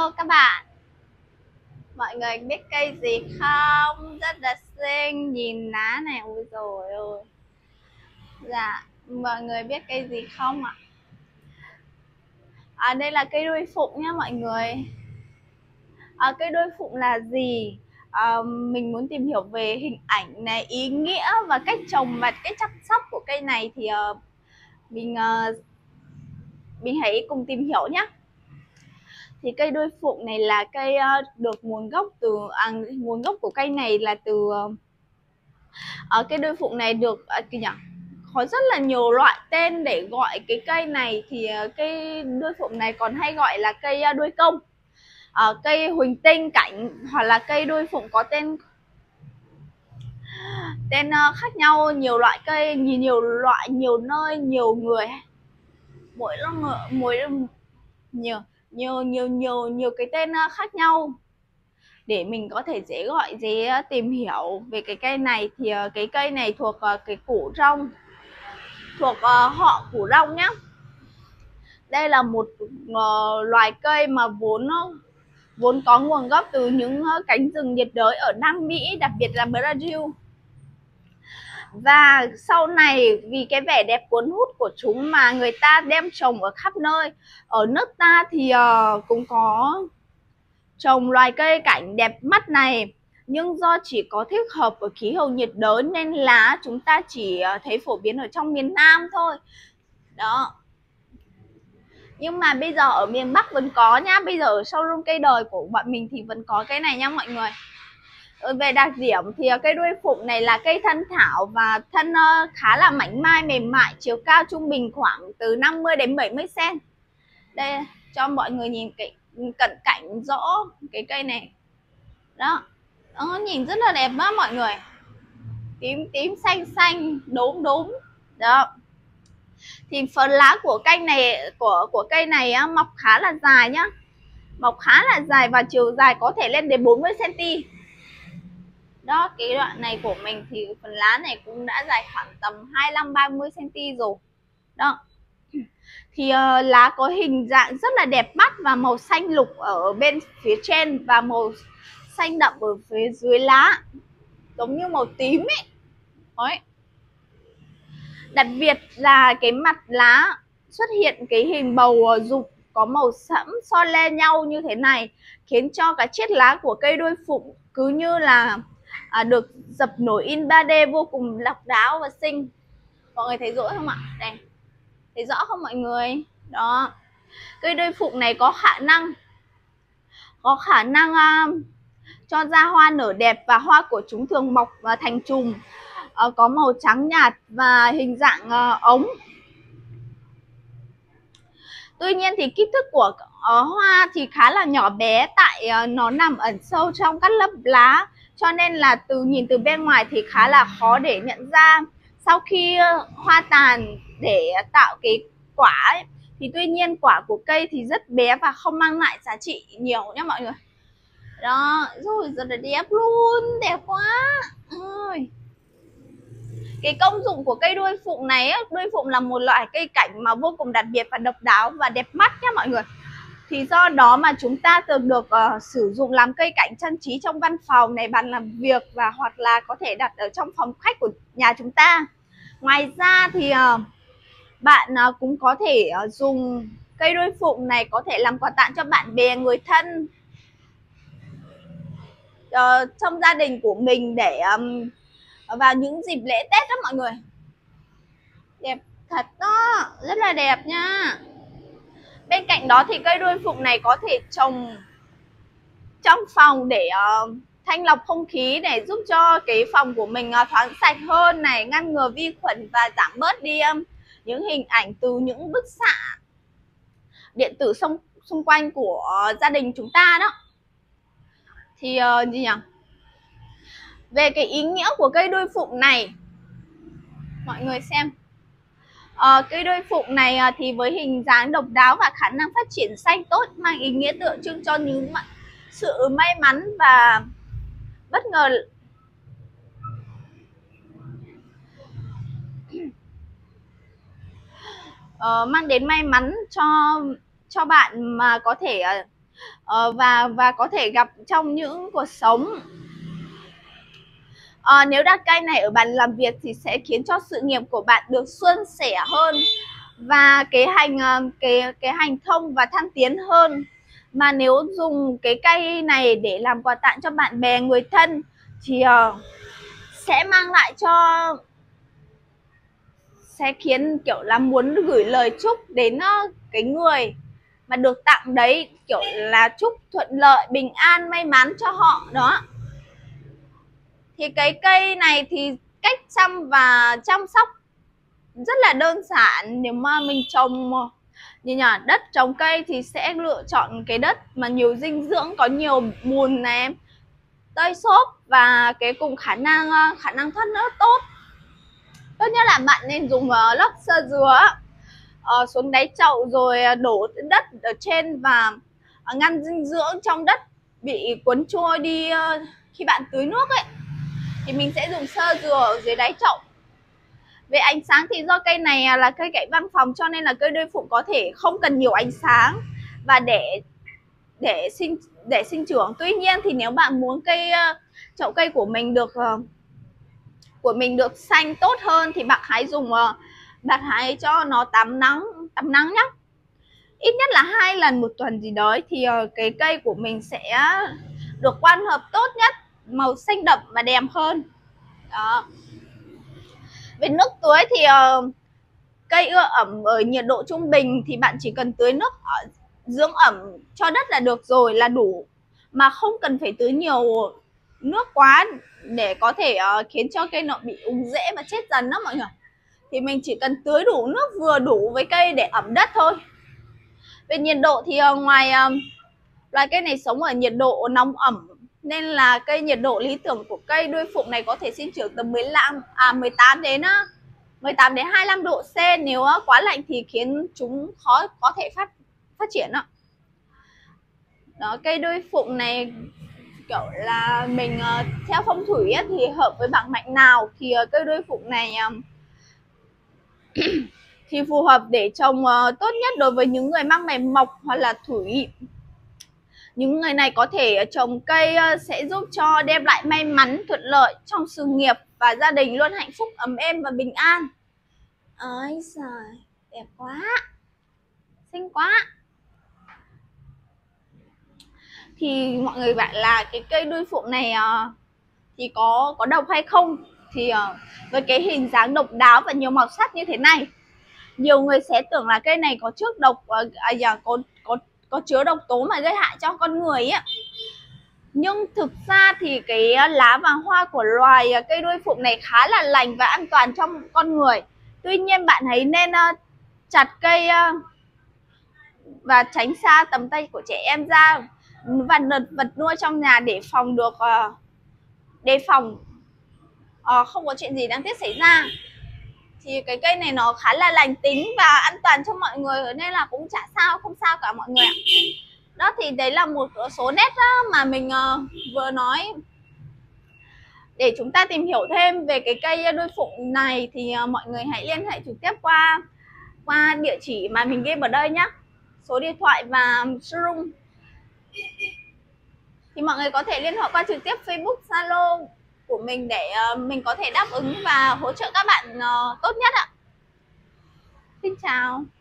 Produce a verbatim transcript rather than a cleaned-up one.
Hello các bạn, mọi người biết cây gì không? Rất là xinh, nhìn lá này, ôi dồi ôi. Dạ, mọi người biết cây gì không ạ? À, đây là cây đuôi phụng nhá mọi người. À, cây đuôi phụng là gì? À, mình muốn tìm hiểu về hình ảnh này, ý nghĩa và cách trồng và cách chăm sóc của cây này thì uh, mình uh, mình hãy cùng tìm hiểu nhé. Thì cây đuôi phụng này là cây uh, được nguồn gốc từ à, nguồn gốc của cây này là từ uh, ở cây đuôi phụng này được à, kìa nhỉ? Có rất là nhiều loại tên để gọi cái cây này. Thì cây đuôi phụng này còn hay gọi là cây đuôi công, à, cây huỳnh tinh cảnh, hoặc là cây đuôi phụng có tên tên khác nhau. Nhiều loại cây, nhiều, nhiều loại, nhiều nơi, nhiều người, mỗi mỗi nhiều nhiều nhiều nhiều nhiều cái tên khác nhau để mình có thể dễ gọi, dễ tìm hiểu về cái cây này. Thì cái cây này thuộc cái củ rong, thuộc họ củ rong nhé. Đây là một loài cây mà vốn vốn có nguồn gốc từ những cánh rừng nhiệt đới ở Nam Mỹ, đặc biệt là Brazil. Và sau này vì cái vẻ đẹp cuốn hút của chúng mà người ta đem trồng ở khắp nơi. Ở nước ta thì cũng có trồng loài cây cảnh đẹp mắt này, nhưng do chỉ có thích hợp ở khí hậu nhiệt đới nên lá chúng ta chỉ thấy phổ biến ở trong miền Nam thôi. Đó. Nhưng mà bây giờ ở miền Bắc vẫn có nhá. Bây giờ ở showroom cây đời của bọn mình thì vẫn có cái này nhá mọi người. Về đặc điểm thì cây đuôi phụng này là cây thân thảo và thân khá là mảnh mai, mềm mại, chiều cao trung bình khoảng từ năm mươi đến bảy mươi xăng-ti-mét. Đây cho mọi người nhìn cái cận cảnh rõ cái cây này. Đó. Nó nhìn rất là đẹp đó mọi người. Tím tím xanh xanh, đốm đốm. Đó. Thì phần lá của cây này của của cây này á, mọc khá là dài nhá. Mọc khá là dài và chiều dài có thể lên đến bốn mươi xăng-ti-mét. Đó, cái đoạn này của mình thì phần lá này cũng đã dài khoảng tầm hai mươi lăm ba mươi xăng-ti-mét rồi. Đó. Thì uh, lá có hình dạng rất là đẹp mắt và màu xanh lục ở bên phía trên và màu xanh đậm ở phía dưới lá, giống như màu tím ấy. Đấy. Đặc biệt là cái mặt lá xuất hiện cái hình bầu dục có màu sẫm son le nhau như thế này, khiến cho cái chiết lá của cây đuôi phụng cứ như là à, được dập nổi in ba D vô cùng độc đáo và xinh. Mọi người thấy rõ không ạ? Đây. Thấy rõ không mọi người? Đó. Cây đuôi phụng này có khả năng có khả năng uh, cho ra hoa nở đẹp, và hoa của chúng thường mọc uh, thành chùm, uh, có màu trắng nhạt và hình dạng uh, ống. Tuy nhiên thì kích thước của uh, hoa thì khá là nhỏ bé, tại uh, nó nằm ẩn sâu trong các lớp lá, cho nên là từ nhìn từ bên ngoài thì khá là khó để nhận ra. Sau khi uh, hoa tàn để tạo cái quả ấy, thì tuy nhiên quả của cây thì rất bé và không mang lại giá trị nhiều nhé mọi người. Đó, rồi rất là đẹp luôn, đẹp quá. Ôi. Cái công dụng của cây đuôi phụng này, đuôi phụng là một loại cây cảnh mà vô cùng đặc biệt và độc đáo và đẹp mắt nhé mọi người. Thì do đó mà chúng ta thường được uh, sử dụng làm cây cảnh trang trí trong văn phòng này, bàn làm việc, và hoặc là có thể đặt ở trong phòng khách của nhà chúng ta. Ngoài ra thì uh, bạn uh, cũng có thể uh, dùng cây đuôi phụng này có thể làm quà tặng cho bạn bè, người thân uh, trong gia đình của mình để um, vào những dịp lễ Tết đó mọi người. Đẹp thật đó, rất là đẹp nha. Bên cạnh đó thì cây đuôi phụng này có thể trồng trong phòng để uh, thanh lọc không khí, để giúp cho cái phòng của mình uh, thoáng sạch hơn này, ngăn ngừa vi khuẩn và giảm bớt đi um, những hình ảnh từ những bức xạ điện tử xung, xung quanh của uh, gia đình chúng ta đó. Thì uh, gì nhỉ? Về cái ý nghĩa của cây đuôi phụng này, mọi người xem. Uh, cây đuôi phụng này uh, thì với hình dáng độc đáo và khả năng phát triển xanh tốt, mang ý nghĩa tượng trưng cho những sự may mắn và bất ngờ. Uh, mang đến may mắn cho cho bạn, mà có thể uh, uh, và và có thể gặp trong những cuộc sống. À, nếu đặt cây này ở bàn làm việc thì sẽ khiến cho sự nghiệp của bạn được suôn sẻ hơn và cái hành cái cái hành thông và thăng tiến hơn. Mà nếu dùng cái cây này để làm quà tặng cho bạn bè người thân thì uh, sẽ mang lại cho sẽ khiến kiểu là muốn gửi lời chúc đến uh, cái người mà được tặng đấy, kiểu là chúc thuận lợi, bình an, may mắn cho họ đó. Thì cái cây này thì cách chăm và chăm sóc rất là đơn giản. Nếu mà mình trồng như nhà đất trồng cây thì sẽ lựa chọn cái đất mà nhiều dinh dưỡng, có nhiều bùn này, tơi xốp và cái cùng khả năng khả năng thoát nước tốt. Tốt nhất là bạn nên dùng lót sơ dừa uh, xuống đáy chậu rồi đổ đất ở trên và ngăn dinh dưỡng trong đất bị cuốn trôi đi uh, khi bạn tưới nước ấy. Thì mình sẽ dùng sơ dừa ở dưới đáy chậu. Về ánh sáng thì do cây này là cây cải văn phòng cho nên là cây đuôi phụng có thể không cần nhiều ánh sáng và để để sinh để sinh trưởng. Tuy nhiên thì nếu bạn muốn cây chậu cây của mình được của mình được xanh tốt hơn thì bạn hãy dùng bạn hãy cho nó tắm nắng tắm nắng nhé, ít nhất là hai lần một tuần gì đó thì cái cây của mình sẽ được quang hợp tốt nhất, màu xanh đậm và đẹp hơn đó. Về nước tưới thì uh, cây ưa ẩm ở nhiệt độ trung bình thì bạn chỉ cần tưới nước ở dưỡng ẩm cho đất là được rồi, là đủ, mà không cần phải tưới nhiều nước quá để có thể uh, khiến cho cây nó bị úng rễ và chết dần đó mọi người. Thì mình chỉ cần tưới đủ nước vừa đủ với cây để ẩm đất thôi. Về nhiệt độ thì uh, ngoài uh, loài cây này sống ở nhiệt độ nóng ẩm nên là cây nhiệt độ lý tưởng của cây đuôi phụng này có thể sinh trưởng từ mười lăm à mười tám đến mười tám đến hai mươi lăm độ C. Nếu quá lạnh thì khiến chúng khó có thể phát phát triển đó. Đó, cây đuôi phụng này kiểu là mình uh, theo phong thủy ấy, thì hợp với bảng mệnh nào thì uh, cây đuôi phụng này uh, thì phù hợp để trồng uh, tốt nhất đối với những người mang mệnh mộc hoặc là thủy. Những người này có thể trồng cây sẽ giúp cho đem lại may mắn, thuận lợi trong sự nghiệp và gia đình luôn hạnh phúc, ấm êm và bình an. Ôi giời, đẹp quá, xinh quá. Thì mọi người bảo là cái cây đuôi phụng này uh, thì có có độc hay không? Thì uh, với cái hình dáng độc đáo và nhiều màu sắc như thế này, nhiều người sẽ tưởng là cây này có trước độc, uh, à, có có có chứa độc tố mà gây hại cho con người ấy. Nhưng thực ra thì cái lá và hoa của loài cây đuôi phụng này khá là lành và an toàn cho con người. Tuy nhiên bạn hãy nên uh, chặt cây uh, và tránh xa tầm tay của trẻ em ra và vật nuôi trong nhà để phòng được uh, đề phòng uh, không có chuyện gì đáng tiếc xảy ra. Thì cái cây này nó khá là lành tính và an toàn cho mọi người nên là cũng chả sao, không sao cả mọi người ạ. Đó thì đấy là một số nét đó mà mình uh, vừa nói. Để chúng ta tìm hiểu thêm về cái cây đuôi phụng này thì uh, mọi người hãy liên hệ trực tiếp qua qua địa chỉ mà mình ghi ở đây nhé, số điện thoại và showroom. Thì mọi người có thể liên hệ qua trực tiếp Facebook, Zalo của mình để uh, mình có thể đáp ứng và hỗ trợ các bạn uh, tốt nhất ạ. Xin chào.